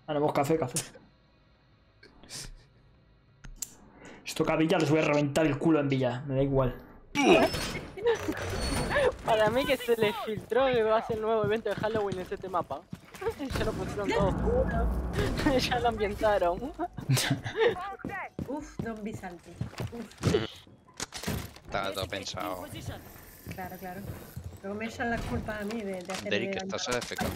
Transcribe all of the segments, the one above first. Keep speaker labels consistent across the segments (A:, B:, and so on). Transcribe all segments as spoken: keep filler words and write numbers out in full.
A: Haremos café, café. Si toca Villa, les voy a reventar el culo en Villa. Me da igual.
B: Para mí que se les filtró que va a ser el nuevo evento de Halloween en este mapa. Ya lo pusieron todo oscuro. Ya lo ambientaron.
C: Uf, Don Bisalti. Uf.
D: Está todo pensado.
C: Claro, claro. Luego me echan la culpa a mí de, de hacer
D: Derek,
C: el
D: estás A F K.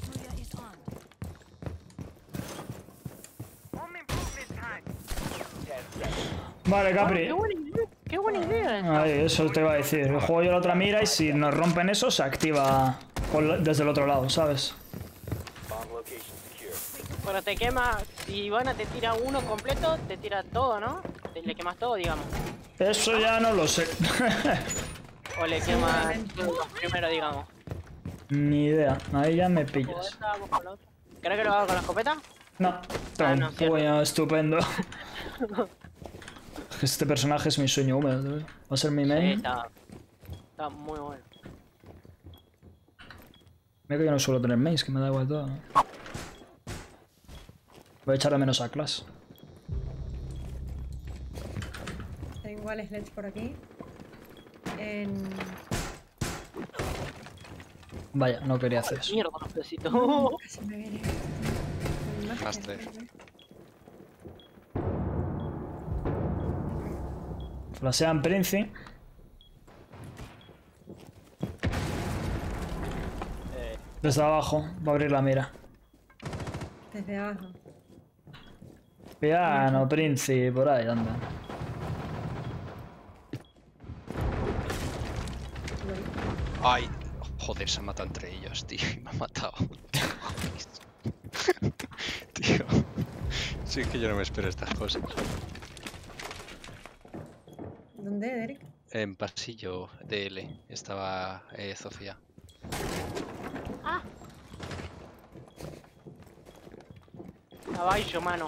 A: Vale, Capri.
B: Qué buena idea. Qué buena idea.
A: Ahí, eso te iba a decir. Juego yo la otra mira y si nos rompen eso, se activa con- desde el otro lado, ¿sabes?
B: Pero te quema, si Ivana te tira uno completo, te tira todo, ¿no? Te, le quemas todo, digamos.
A: Eso ya no lo sé.
B: O le quemas todo primero, digamos.
A: Ni idea. Ahí ya me pillas.
B: ¿Crees que lo hago con la escopeta?
A: No, tengo
B: Ah,
A: un
B: no, cierto.
A: puño estupendo. Este personaje es mi sueño húmedo, tío. Va a ser mi
B: Sí,
A: main.
B: está, está muy bueno.
A: Mira que yo no suelo tener mains, que me da igual todo. Voy a echar de menos a Clash.
C: Tengo al Sledge por aquí. En...
A: Vaya, no quería hacer eso.
B: Mierda, los pesitos.
C: Casi me viene.
D: Master.
A: Flashean Prince. Desde abajo, va a abrir la mira.
C: Desde abajo.
A: Piano, Prince, por ahí anda.
D: Ay, joder, se han matado entre ellos, tío. Y me ha matado. Tío. Sí, es que yo no me espero estas cosas.
C: ¿Dónde, Derek?
D: En pasillo de L estaba eh, Sofía.
B: Ah. Caballo, mano.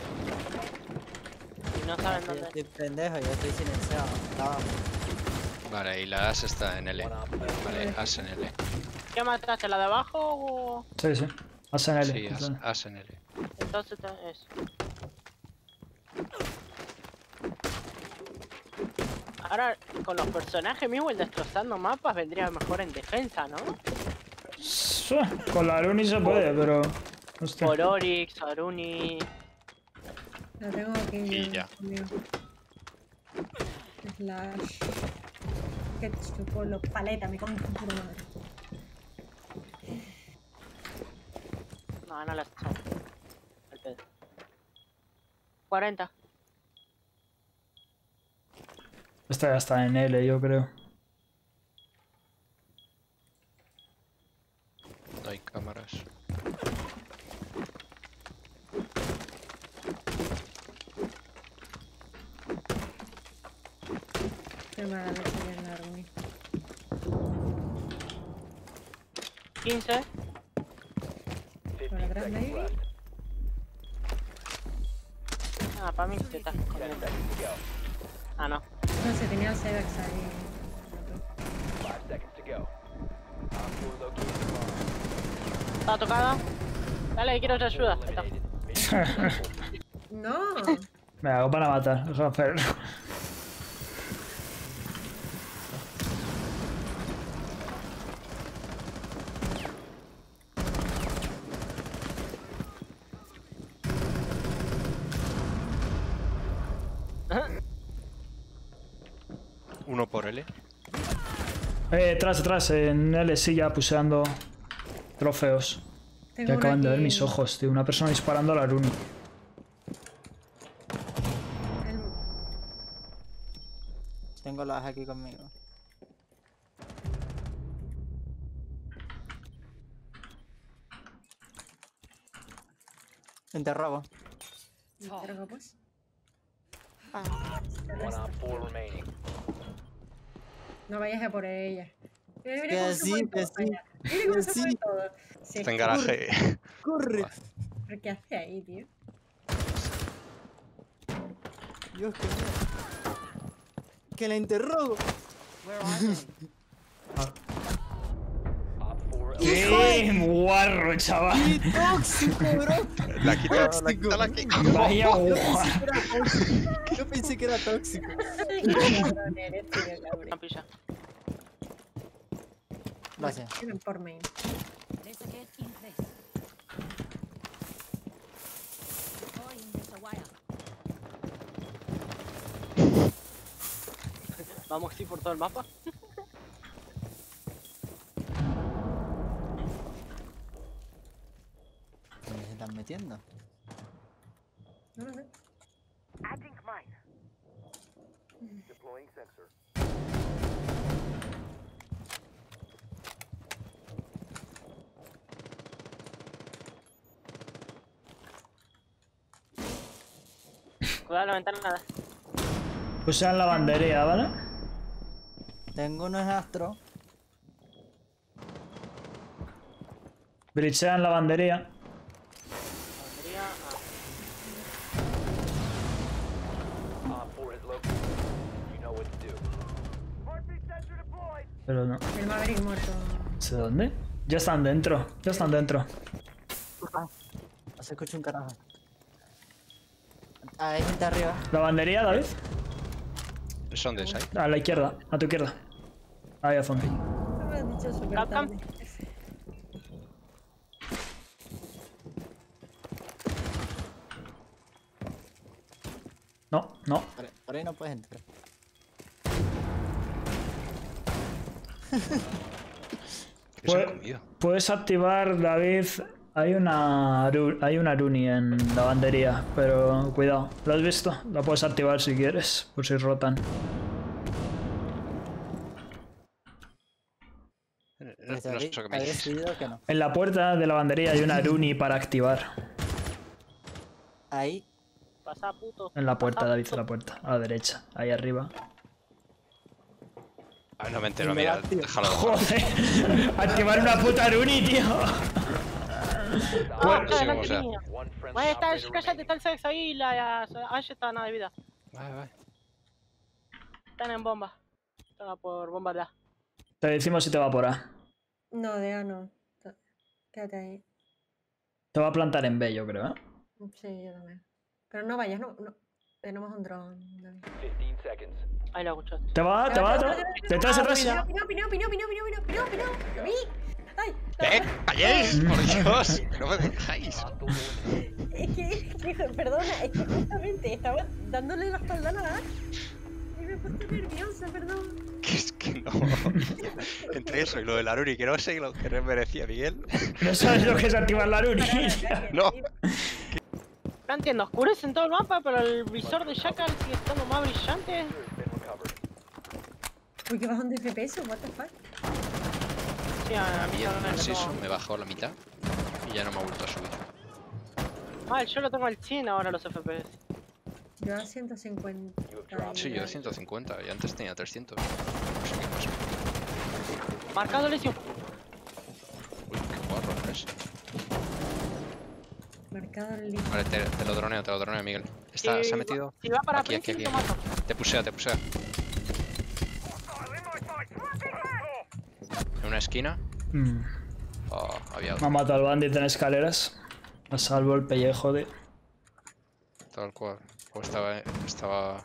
B: Y no saben
E: Yo
B: dónde.
E: estoy pendejo, yo estoy silenciado. Estaba...
D: Vale, y la As está en L. Vale, As en L.
B: ¿Qué mataste? ¿La de abajo o...?
A: Sí, sí. As en L.
D: Sí, As, As en L.
B: Entonces te- es. Ahora, con los personajes mismos, el destrozando mapas vendría mejor en defensa, ¿no?
A: Sí, con la Aruni se puede, pero... Hostia.
B: Por Oryx, Aruni...
C: La tengo aquí.
D: Y ya.
C: Conmigo. Slash. Que chupo los paletas, me cago en tu puta madre.
B: No, no las son. Al pedo. cuarenta.
A: Esta ya está en L, yo creo.
D: No hay cámaras.
C: Qué mala leche que es la Rumi.
B: quince.
C: Por atrás, maybe.
B: Ah, para mí te estás comiendo. Ah, no.
C: No sé, tenía el Cybex ahí.
B: ¿Está tocada? Dale, quiero otra ayuda. Ahí está.
C: No.
A: Me hago para matar. Eso hacer.
D: Uno por L.
A: Eh, detrás, detrás. En L sí ya puseando trofeos.
C: Tengo
A: Que
C: una
A: acaban de ver
C: aquí.
A: mis ojos, tío. Una persona disparando a la Aruni.
C: El-
E: Tengo las aquí conmigo. Interrogo.
C: Cargo, pues. No vayas a por ella. Mira, mira
E: Que
C: cómo se
E: sí,
C: mueve
E: que
C: todo,
E: sí,
C: vaya. Mira cómo
E: que
C: se
E: sí.
C: mueve todo. Sí,
D: Está en garaje.
E: ¡Corre!
C: ¿Pero qué hace ahí, tío?
E: Dios, que que la interrogo.
A: ¡Sí! Qué guarro, chaval.
E: ¡Qué tóxico, bro!
D: La quita, la
E: Tóxico.
D: quita, la quita.
A: Vaya guarro.
E: Yo pensé que era tóxico.
C: Cabrón eres, tío, cabrón.
B: Una pilla.
E: Gracias.
C: Tienen por main.
F: There's a gate in place. Going with the wire.
B: Vamos así por todo el mapa.
E: ¿Dónde se están metiendo?
C: No lo sé.
B: Cuidado la ventana, nada.
A: Usan lavandería, ¿vale?
E: Tengo unos astros.
A: Brichean lavandería.
B: Lavandería, ah.
A: Pero no.
C: El Maverick muerto.
A: ¿Sé dónde? Ya están dentro. Ya están dentro.
E: No se escucha un carajo. Ah, hay gente arriba.
A: Lavandería, David.
D: ¿Son de ahí?
A: A la izquierda. A tu izquierda. Ahí a fondo.
C: No me has dicho súper
B: Capcom.
C: tarde.
A: No, no.
E: Por, por ahí no puedes entrar.
D: ¿Qué se han
A: Pues-
D: comido?
A: Puedes activar, David. Hay una Aru- hay una Aruni en lavandería, pero cuidado. ¿Lo has visto? La puedes activar si quieres, por si rotan.
D: No,
E: Pues
D: no
E: habéis-
D: sé qué me
E: habéis
D: dices.
E: decidido que no.
A: En la puerta de lavandería hay una Aruni para activar.
E: Ahí.
B: Pasa, puto.
A: En la puerta,
B: Pasa,
A: David,
B: puto.
A: en la puerta. A la derecha, ahí arriba.
D: Ah, no me entero,
E: Y me
D: mira,
E: da, tío.
D: déjalo.
A: Joder, activar una puta Aruni, tío.
B: Ah,
D: Bueno, sí,
B: adelante,
D: o sea.
B: niña. Vaya, está, cállate, está el sexo ahí y la Ash está nada de vida.
D: Vale, vale.
B: Están en bomba. Están por bomba de A.
A: Te decimos si te va por A.
C: No, de A no. Quédate ahí.
A: Te va a plantar en B, yo creo, ¿eh?
C: Sí, yo también. Pero no vayas, no. no. Tenemos un dron. David.
B: Ahí lo escucho.
A: Te va, te va, te va. Detrás, detrás.
C: Pino, pino, pino, pino, pino, pino, pino, pino, David. Ay,
D: ¡Eh! ¡Calléis! ¡Por Dios! ¡Que no me dejáis!
C: es que, es que, perdona, es que justamente estaba dándole la espalda a la Ash. Y me he puesto nerviosa, perdón.
D: Que es que no. Entre eso y lo de la Aruni, que no sé lo que merecía Miguel.
A: No sabes lo que es activar la Aruni.
D: No.
B: No entiendo, oscurece en todo el mapa, pero el visor de Jackal sigue estando más brillante.
C: Uy, que bajón de F P S, what the fuck.
B: Sí, a
D: A mí
B: mí
D: el
B: no
D: seis me bajó la mitad y ya no me ha vuelto a subir.
B: Mal, yo lo tengo al cien ahora los F P S.
C: Yo a ciento cincuenta.
D: Sí, yo ciento cincuenta y antes tenía trescientos. No sé qué pasó.
B: Marcado lesión.
D: Uy, qué guarro es.
C: Marcado el link.
D: Vale, te, te lo droneo, te lo droneo, Miguel. Está,
B: Si
D: se ha
B: va-
D: metido
B: Si va para
D: aquí, aquí,
B: principio,
D: aquí.
B: lo mato.
D: Te pusea, te pusea. En una esquina.
A: Mm.
D: Oh, había
A: Me
D: otro.
A: ha matado al bandit en escaleras. A salvo el pellejo de.
D: Tal cual. O estaba. estaba...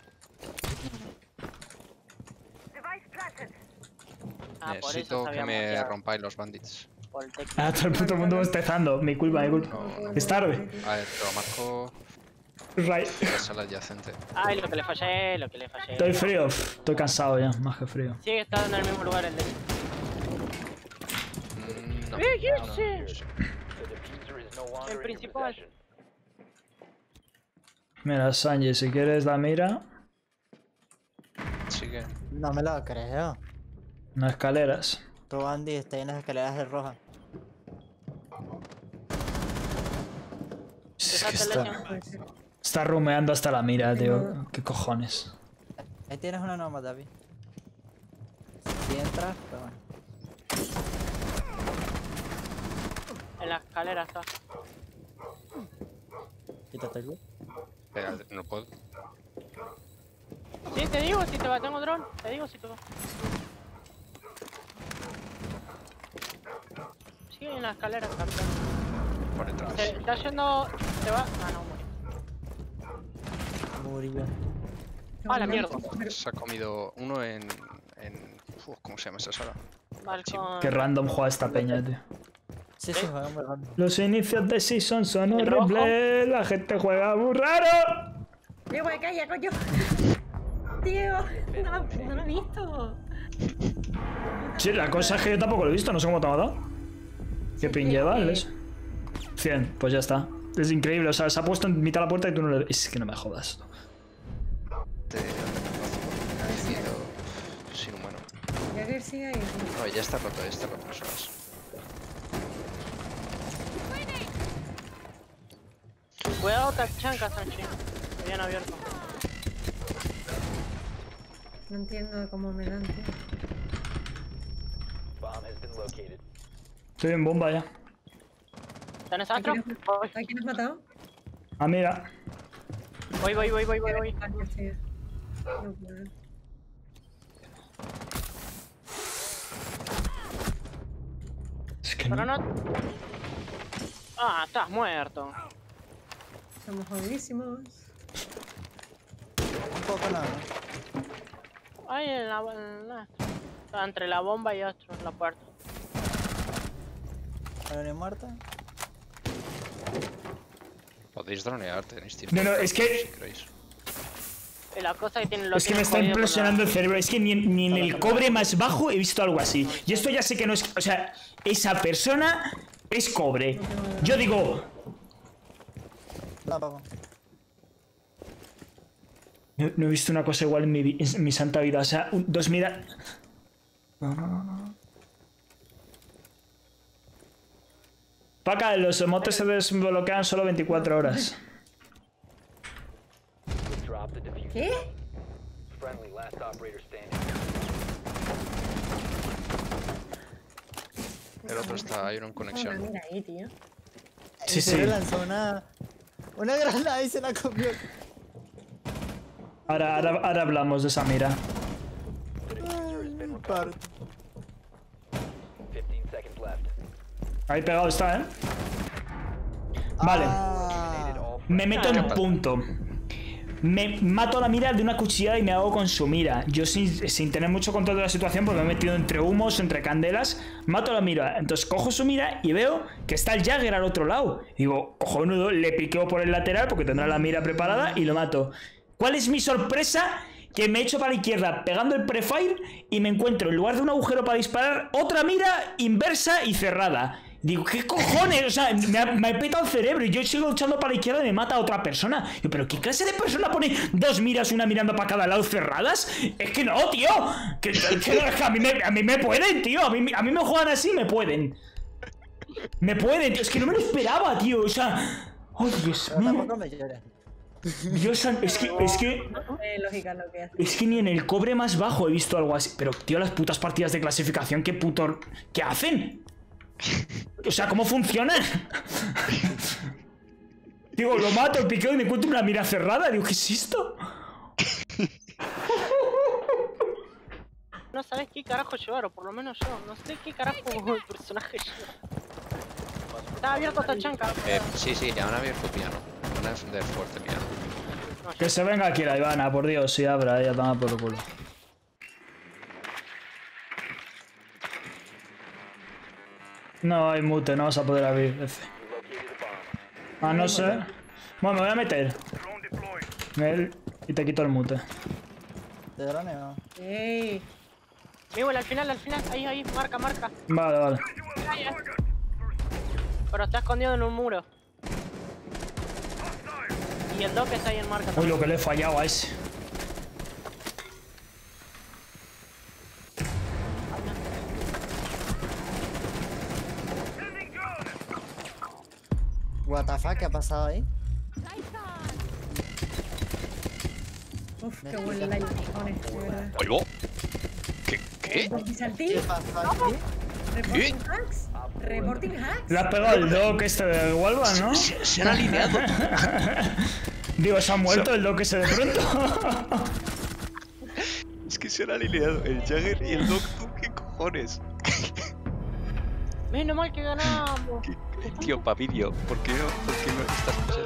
B: Ah, por eso
D: Necesito que
B: sabíamos
D: me
B: ya
D: rompáis los bandits.
B: por el tech.
A: Ah, todo el puto mundo bostezando. Mi culpa, mi culpa.
D: No, no.
A: Es tarde.
D: A ver, te lo marco.
A: Right.
D: La sala adyacente.
B: Ay, lo que le fallé, lo que le fallé.
A: Estoy frío. Pff, estoy cansado ya, más que frío.
B: Sigue estando en el mismo lugar el de.
D: Mm, no.
B: ¡Eh, qué
D: no,
B: hice!
D: no sé.
B: El principal.
A: Mira, Sanji, si quieres la mira.
D: Sigue.
E: No me lo creo.
A: No escaleras.
E: Tu Andy está en las escaleras de roja.
A: Es que
B: Dejate
A: está,
B: lesión.
C: Puede ser.
A: está rumeando hasta la mira, tío. ¿Qué cojones?
E: Ahí tienes una norma, David. Si entras, pero bueno.
B: En la escalera está.
E: Quítate el loot.
D: Espera, no puedo.
B: Sí, te digo si te va, tengo dron. Te digo si te va. Sigue en la escalera, campeón.
D: Por detrás.
B: Se está yendo. Se va. Ah, no, muere.
E: Murió.
B: Ah, la mierda.
D: Se ha comido uno en... en... Uf, ¿cómo se llama esa sala?
B: Balcón.
A: Qué random juega esta peña, tío.
E: Sí, sí, juega muy rápido.
A: Los inicios de Season son
B: ¿El rojo?
A: horribles, la gente juega muy raro.
C: Diego, calla, coño. Diego, no, lo- no lo he visto.
A: Sí, la cosa es que yo tampoco lo he visto, no sé cómo te ha matado. ¿Qué pin lleva? ¿Les? cien, pues ya está. Es increíble, o sea, se ha puesto en mitad de la puerta y tú no le... Es que no me jodas.
D: Te... Ha decidido... Sin humano.
C: Ya que sigue ahí.
D: No, ya está roto, ya está roto, no horas.
B: Cuidado, tachanca, Sanchi. Bien abierto.
C: No entiendo cómo me dan, tío.
A: Estoy en bomba ya.
B: ¿Tenés
C: ¿A
B: astro?
C: quién has-
B: Voy,
C: ¿A quién has matado?
A: Ah, mira.
B: voy, voy, voy, voy, voy. voy.
C: Ah, ya sé. No puedo.
A: Es que
B: Pero
A: no...
B: no. Ah, estás muerto.
C: Somos jodidísimos.
E: Un poco nada.
B: Ahí en la. En la... Está entre la bomba y astro, en la puerta.
E: ¿Alguien muerta?
D: Podéis dronear, tenéis tiempo.
A: No, no, es que...
D: Si queréis.
B: Y la cosa que tiene lo
A: Es que
B: tiene
A: me está
B: jodido con la-
A: implosionando el cerebro. Es que ni, en- ni en el cobre más bajo he visto algo así. Y esto ya sé que no es... O sea, esa persona es cobre. Yo digo...
E: Tampoco.
A: No, no he visto una cosa igual en mi, vi- en mi santa vida. O sea, un- dos mira... No, no, no, no. Paca, los emotes se desbloquean solo veinticuatro horas.
C: ¿Qué?
D: El otro está ahí en
C: Hola,
D: conexión.
C: mira ahí, tío.
A: Sí,
E: Se
A: sí.
E: le lanzó una... Una granada y se la comió.
A: Ahora, ahora, ahora hablamos de esa mira.
E: Parto.
A: Ahí pegado está, ¿eh? Vale.
E: Ah,
A: Me meto en punto. Me mato a la mira de una cuchillada y me hago con su mira. Yo sin, sin tener mucho control de la situación, porque me he metido entre humos, entre candelas, mato a la mira. Entonces cojo su mira y veo que está el Jagger al otro lado. Digo, cojonudo, le piqueo por el lateral porque tendrá la mira preparada y lo mato. ¿Cuál es mi sorpresa? Que me echo para la izquierda pegando el prefire y me encuentro en lugar de un agujero para disparar otra mira inversa y cerrada. Digo, ¿qué cojones? O sea, me ha, me ha petado el cerebro y yo sigo echando para la izquierda y me mata a otra persona. Yo, ¿pero qué clase de persona pone dos miras, una mirando para cada lado cerradas? Es que no, tío. Que, que, que a, mí me, a mí me pueden, tío. A mí, a mí me juegan así, me pueden. Me pueden, tío. Es que no me lo esperaba, tío. O sea... ¡Ay, Dios
E: pero
A: mío!
E: tampoco me llores.
A: Dios san- es que, es que...
C: Eh, lógica lo que hace.
A: Es que ni en el cobre más bajo he visto algo así. Pero, tío, las putas partidas de clasificación, ¿qué puto... ¿Qué hacen? O sea, ¿cómo funcionan? Digo, lo mato, el piqueo y me encuentro una mira cerrada. Digo, ¿qué es esto?
B: No sabes qué carajo llevar, o por lo menos yo. No sé qué carajo el personaje lleva. Está abierto esta chanca.
D: Eh, sí, sí, ya han abierto piano. Van a defender fuerte piano.
B: No,
A: Que se venga aquí la Ivana, por Dios, si abra, ella toma por el culo. No hay mute, no vas a poder abrir. F. Ah, no sé. Bueno, me voy a meter. Él y te quito el mute.
E: ¿Te droneo?
C: ¡Ey!
B: Miguel, al final, al final. Ahí, ahí, marca, marca.
A: Vale, vale.
B: Ahí, ahí. Pero está escondido en un muro. Y el dock está ahí en marca
A: Uy,
B: también.
A: lo que le he fallado a ese.
E: What the fuck, ¿qué ha pasado ahí?
C: Uf, qué buen live, cojones, de verdad.
D: ¡Oigo! ¿Qué? ¿Qué?
C: ¿Y saltí?
E: ¿Qué pasó aquí?
C: ¿Reporting hacks? ¿Reporting hacks?
A: Le has pegado el dock este de Walva, ¿no?
D: Se, se han alineado.
A: Digo, se ha muerto el dock ese de pronto.
D: Es que se han alineado el Jagger y el Doctor. ¿Qué cojones?
B: Menos mal que ganamos.
D: ¿Qué- Tío, pa' vídeo, ¿por qué no, por qué no estas cosas